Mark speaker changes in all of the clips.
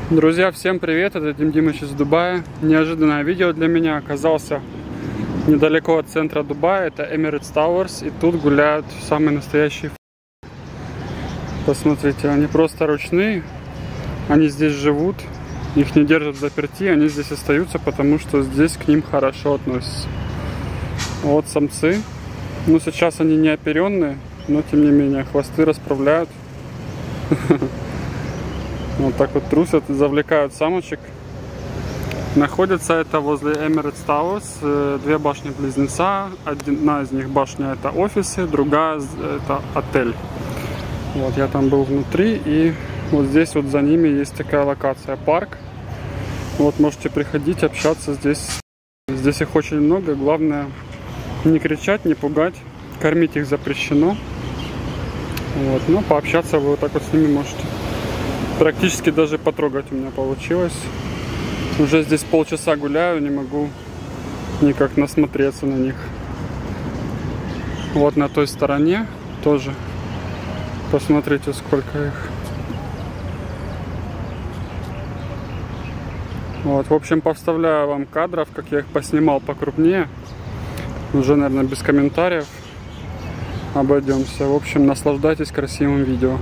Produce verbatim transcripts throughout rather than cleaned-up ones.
Speaker 1: Друзья, всем привет, это Дим Димыч из Дубая. Неожиданное видео для меня. Оказался недалеко от центра Дубая, это Emirates Towers, и тут гуляют самые настоящие. Посмотрите, они просто ручные, они здесь живут, их не держат заперти, они здесь остаются, потому что здесь к ним хорошо относятся. Вот самцы, ну сейчас они не оперенные, но тем не менее хвосты расправляют. Вот так вот трусят и завлекают самочек. Находится это возле Emirates Towers, две башни-близнеца. Одна из них башня это офисы, другая это отель. Вот я там был внутри, и вот здесь вот за ними есть такая локация, парк. Вот можете приходить, общаться здесь. Здесь их очень много, главное не кричать, не пугать. Кормить их запрещено. Вот, но пообщаться вы вот так вот с ними можете. Практически даже потрогать у меня получилось. Уже здесь полчаса гуляю, не могу никак насмотреться на них. Вот на той стороне тоже. Посмотрите, сколько их. Вот, в общем, поставляю вам кадров, как я их поснимал покрупнее. Уже, наверное, без комментариев обойдемся. В общем, наслаждайтесь красивым видео.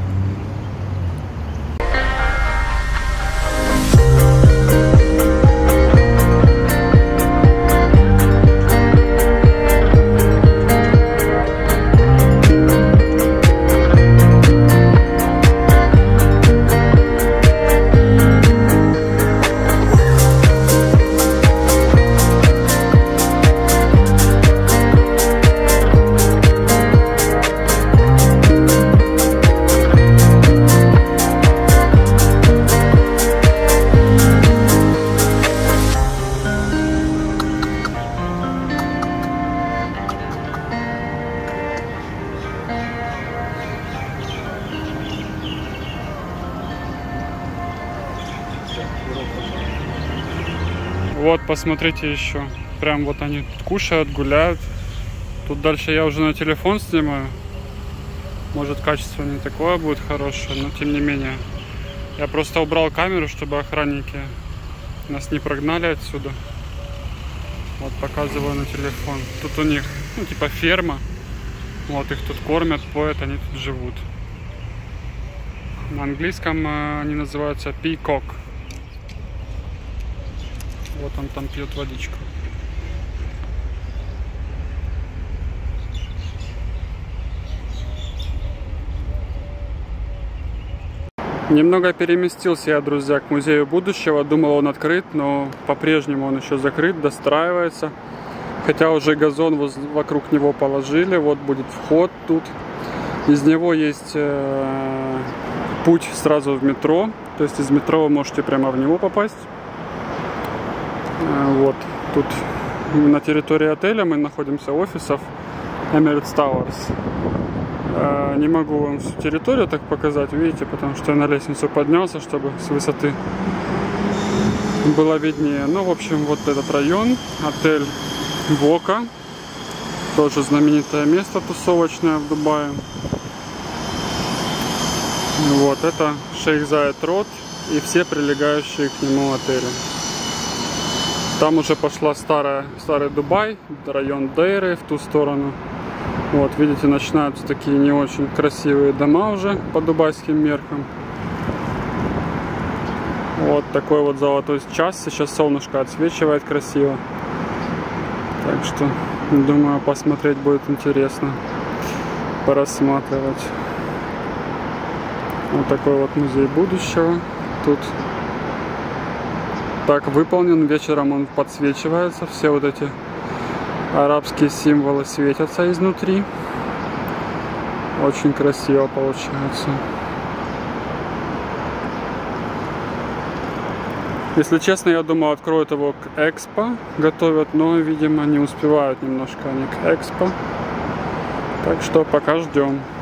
Speaker 1: Вот, посмотрите еще. Прям вот они тут кушают, гуляют. Тут дальше я уже на телефон снимаю. Может, качество не такое будет хорошее, но тем не менее. Я просто убрал камеру, чтобы охранники нас не прогнали отсюда. Вот, показываю на телефон. Тут у них, ну, типа ферма. Вот, их тут кормят, поят, они тут живут. На английском они называются peacock. Вот он там пьет водичку. Немного переместился я, друзья, к музею будущего. Думал, он открыт, но по-прежнему он еще закрыт, достраивается. Хотя уже газон воз... вокруг него положили. Вот будет вход тут. Из него есть э... путь сразу в метро. То есть из метро вы можете прямо в него попасть. Вот, тут на территории отеля мы находимся, офисов Emirates Towers. Не могу вам всю территорию так показать, видите, потому что я на лестницу поднялся, чтобы с высоты было виднее. Ну, в общем, вот этот район, отель Вока, тоже знаменитое место тусовочное в Дубае. Вот, это Шейх Зайед Роуд и все прилегающие к нему отели. Там уже пошла старая, старый Дубай, район Дейры в ту сторону. Вот, видите, начинаются такие не очень красивые дома уже по дубайским меркам. Вот такой вот золотой час. Сейчас солнышко отсвечивает красиво. Так что, думаю, посмотреть будет интересно. Порассматривать. Вот такой вот музей будущего. Тут так выполнен, вечером он подсвечивается, все вот эти арабские символы светятся изнутри. Очень красиво получается. Если честно, я думал, откроют его к Экспо, готовят, но, видимо, не успевают немножко они к Экспо. Так что пока ждем.